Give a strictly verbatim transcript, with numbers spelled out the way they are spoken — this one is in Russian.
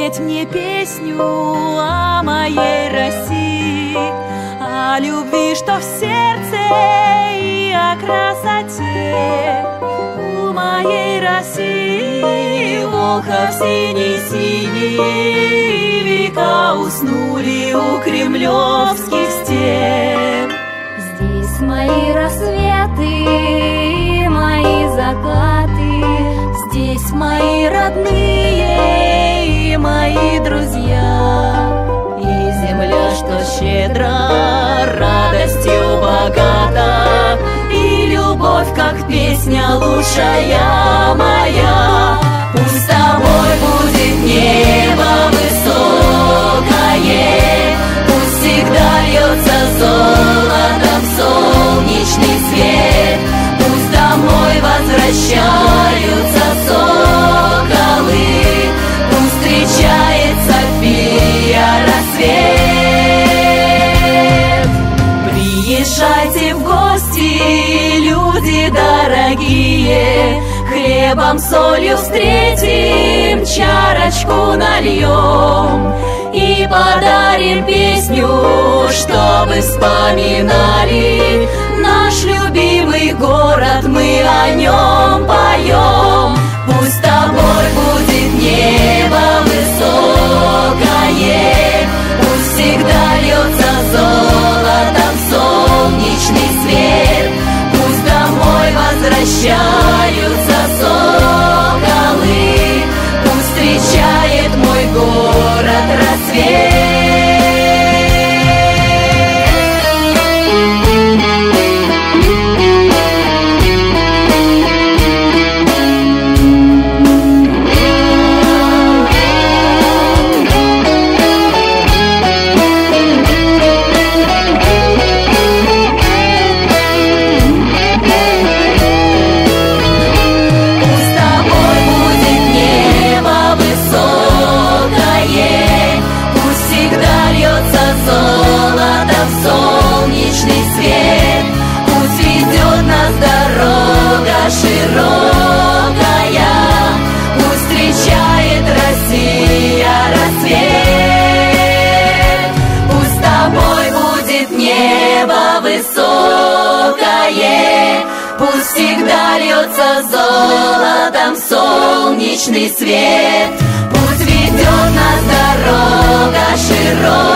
спеть мне песню о моей России, о любви, что в сердце, и о красоте. У моей России Волхов синий-синий, века уснули у кремлевских стен. Здесь мои рассветы, мои закаты, здесь мои родные и мои друзья. И земля, что щедро, радостью богата, и любовь, как песня лучшая моя. Пусть с тобой будет небо высокое, пусть всегда льется золотом солнечный свет, пусть домой возвращаются соколы, пусть встречает София рассвет. Приезжайте в гости, люди дорогие, хлебом, солью встретим, чарочку нальем и подарим песню, чтобы вспоминали наш любимый город, мы о нем поем. Пусть с тобой будет небо высокое, пусть всегда льется золотом солнечный свет, пусть домой возвращаются соколы, пусть встречает мой город рассвет. Широкая, пусть встречает Россия рассвет. Пусть с тобой будет небо высокое, пусть всегда льется золотом солнечный свет, пусть ведет нас дорога широкая.